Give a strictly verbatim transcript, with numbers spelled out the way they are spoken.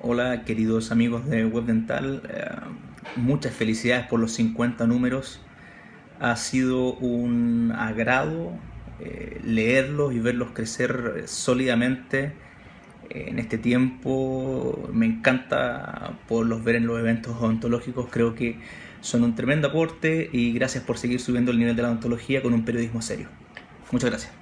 Hola queridos amigos de WebDental, eh, muchas felicidades por los cincuenta números. Ha sido un agrado eh, leerlos y verlos crecer sólidamente en este tiempo. Me encanta poderlos ver en los eventos odontológicos, creo que son un tremendo aporte y gracias por seguir subiendo el nivel de la odontología con un periodismo serio. Muchas gracias.